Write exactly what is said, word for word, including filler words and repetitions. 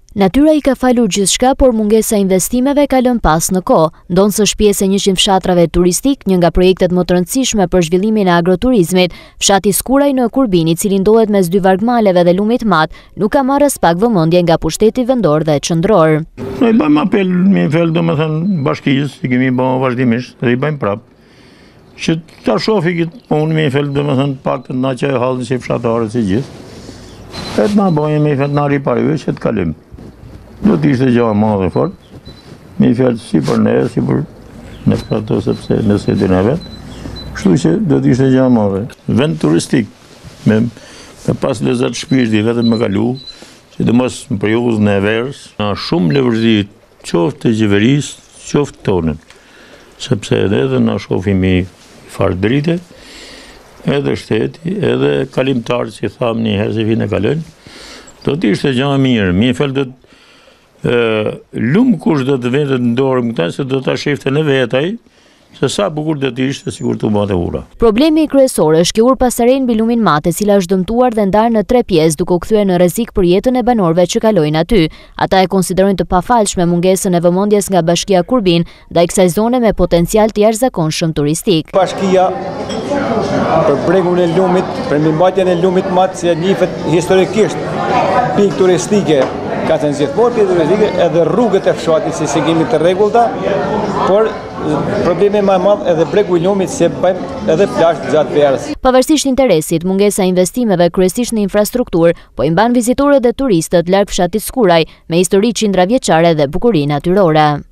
Natyra i ka falur gjithçka, por mungesa e investimeve ka lënë pas në kohë. Ndonë së shpjesë e njëqind fshatrave turistik, një nga projektet më të rëndësishme për zhvillimin e agroturizmit, fshati Skuraj në Kurbin, i cili ndodhet mes dy vargmaleve dhe lumit mat, nuk ka marrë as pak vëmendje nga pushteti vendor dhe qendror. Ne i bëjmë apel me fel domethënë bashkisë, i kemi bërë vazhdimisht dhe i bëjmë prap. Që ta shofi këtë punë me fel domethënë pak të na që hallën si fshatarët si gjithë. Et na bëjmë me fel na riparive që të kalim. Do të ishte gjë e madhe fort, me fjalë si për ne, si për ne ato sepse nëse dhe ne vetë, kështu që do të ishte gjë e madhe. Vend turistik, me, me pas lezat shpirti, vetëm me kalu, sidomos në periudhën e verës, na shumë lëvërzi qoftë të qeverisë, qoftë tonën, sepse edhe na shohimi farë drite, edhe shteti, edhe kalimtarë, si thamë një herë se vinë e kalojnë, do të ishte gjë e mirë. Mi fjalë do të Uh, lumë kush do të vendet në dorë më këta, se do të shifte në vetaj, se sa bukur do të ishte sigur të mbate ura. Problemi kryesor është kjo ur pasaren mbi lumin Mat, e cila është dëmtuar dhe ndarë në tre pjesë, duke u kthyer në rrezik për jetën e banorëve që kalojnë aty. Ata e konsiderojnë të pafalshme mungesën e vëmendjes nga Bashkia Kurbin ndaj kësaj zone me potencial të jashtëzakonshëm turistik. Bashkia për bregun e lumit, për mbimbajtjen e lumit Mat, që njihet historikisht pikë turistike, ka të nëzirë, por për turistikë edhe rrugët e fshatit si se kemi të regullta, por probleme më madh edhe bregu i lumit se bëjmë edhe plazh gjatë verës. Pavarësisht interesit, mungesa e investimeve kryesisht në infrastrukturë po i mban vizitorët dhe turistët larg fshatit Skuraj, me histori qindra vjeçare dhe bukuri natyrore.